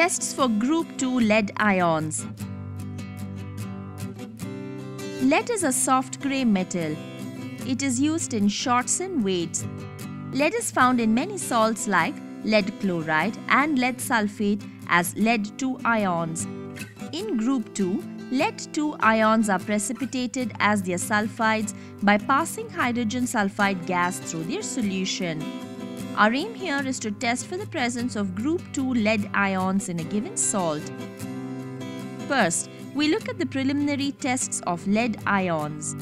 Tests for Group 2 lead ions. Lead is a soft grey metal. It is used in shots and weights. Lead is found in many salts like lead chloride and lead sulphate as lead 2 ions. In Group 2, lead 2 ions are precipitated as their sulphides by passing hydrogen sulfide gas through their solution. Our aim here is to test for the presence of Group 2 lead ions in a given salt. First, we look at the preliminary tests of lead ions.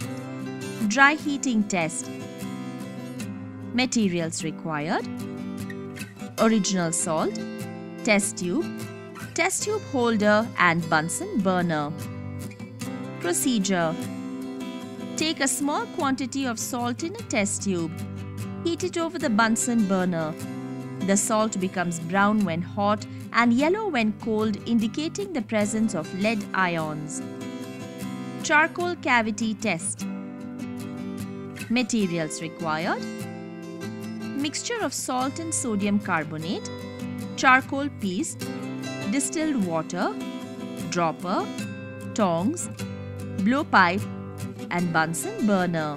Dry heating test. Materials required: original salt, test tube holder and Bunsen burner. Procedure: take a small quantity of salt in a test tube. Heat it over the Bunsen burner. The salt becomes brown when hot and yellow when cold, indicating the presence of lead ions. Charcoal cavity test. Materials required: mixture of salt and sodium carbonate, charcoal piece, distilled water, dropper, tongs, blowpipe and Bunsen burner.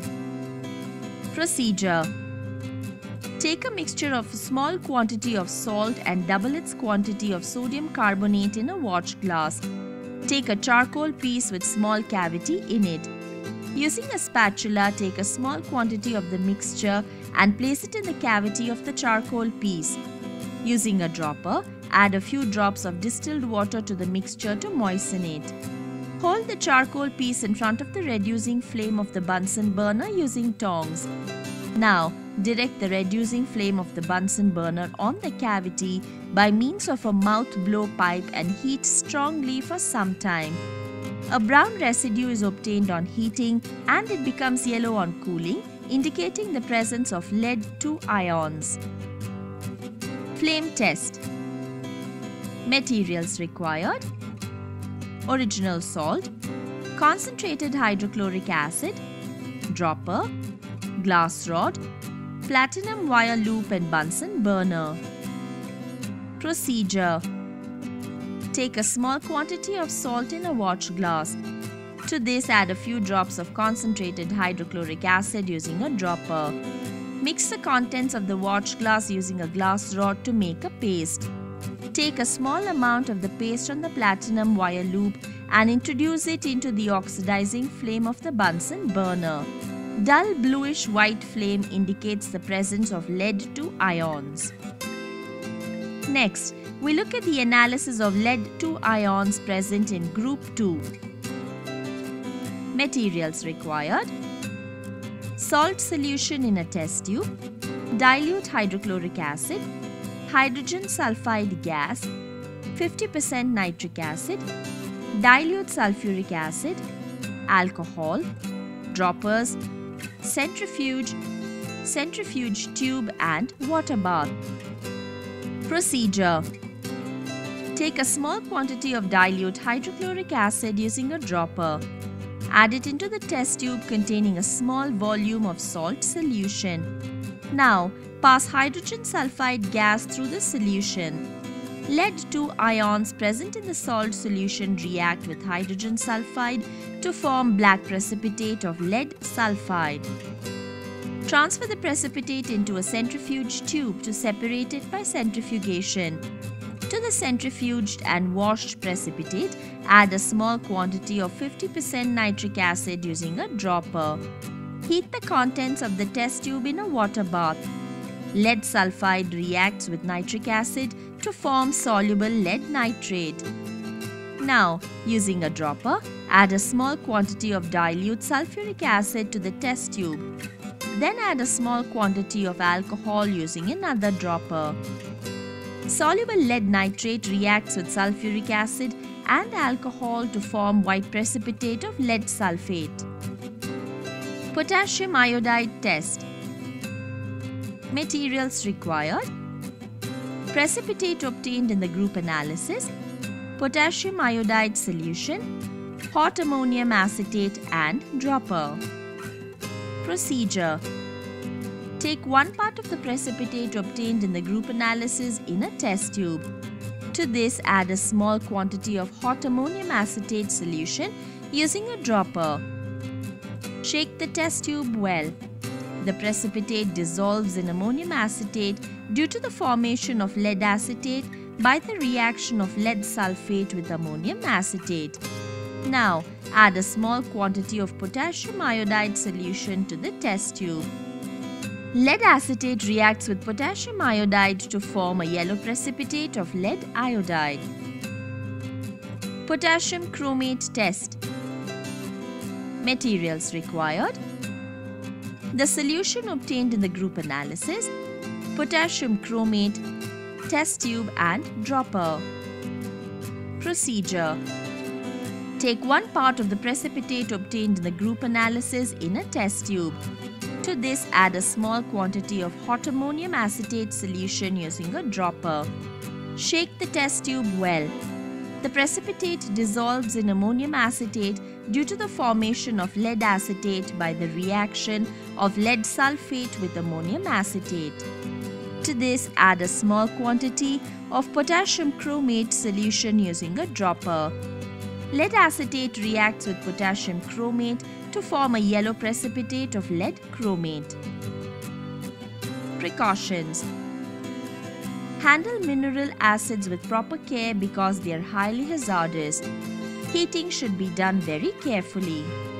Procedure: take a mixture of a small quantity of salt and double its quantity of sodium carbonate in a watch glass. Take a charcoal piece with small cavity in it. Using a spatula, take a small quantity of the mixture and place it in the cavity of the charcoal piece. Using a dropper, add a few drops of distilled water to the mixture to moisten it. Hold the charcoal piece in front of the reducing flame of the Bunsen burner using tongs. Now, direct the reducing flame of the Bunsen burner on the cavity by means of a mouth blow pipe and heat strongly for some time. A brown residue is obtained on heating and it becomes yellow on cooling, indicating the presence of lead 2 ions. Flame test. Materials required: original salt, concentrated hydrochloric acid, dropper, glass rod, platinum wire loop and Bunsen burner. Procedure: take a small quantity of salt in a watch glass. To this, add a few drops of concentrated hydrochloric acid using a dropper. Mix the contents of the watch glass using a glass rod to make a paste. Take a small amount of the paste on the platinum wire loop and introduce it into the oxidizing flame of the Bunsen burner. Dull bluish white flame indicates the presence of lead 2 ions. Next, we look at the analysis of lead 2 ions present in Group 2. Materials required: salt solution in a test tube, dilute hydrochloric acid, hydrogen sulfide gas, 50% nitric acid, dilute sulphuric acid, alcohol, droppers, centrifuge tube and water bath. Procedure: take a small quantity of dilute hydrochloric acid using a dropper. Add it into the test tube containing a small volume of salt solution. Now, pass hydrogen sulfide gas through the solution. Lead 2 ions present in the salt solution react with hydrogen sulfide to form black precipitate of lead sulphide. Transfer the precipitate into a centrifuge tube to separate it by centrifugation. To the centrifuged and washed precipitate, add a small quantity of 50% nitric acid using a dropper. Heat the contents of the test tube in a water bath. Lead sulfide reacts with nitric acid to form soluble lead nitrate. Now, using a dropper, add a small quantity of dilute sulphuric acid to the test tube. Then add a small quantity of alcohol using another dropper. Soluble lead nitrate reacts with sulphuric acid and alcohol to form white precipitate of lead sulphate. Potassium iodide test. Materials required: precipitate obtained in the group analysis, potassium iodide solution, hot ammonium acetate and dropper. Procedure: take 1 part of the precipitate obtained in the group analysis in a test tube. To this, add a small quantity of hot ammonium acetate solution using a dropper. Shake the test tube well. The precipitate dissolves in ammonium acetate due to the formation of lead acetate by the reaction of lead sulphate with ammonium acetate. Now, add a small quantity of potassium iodide solution to the test tube. Lead acetate reacts with potassium iodide to form a yellow precipitate of lead iodide. Potassium chromate test. Materials required: the solution obtained in the group analysis, potassium chromate, test tube and dropper. Procedure: take 1 part of the precipitate obtained in the group analysis in a test tube. To this, add a small quantity of hot ammonium acetate solution using a dropper. Shake the test tube well. The precipitate dissolves in ammonium acetate due to the formation of lead acetate by the reaction of lead sulphate with ammonium acetate. To this, add a small quantity of potassium chromate solution using a dropper. Lead acetate reacts with potassium chromate to form a yellow precipitate of lead chromate. Precautions: handle mineral acids with proper care because they are highly hazardous. Heating should be done very carefully.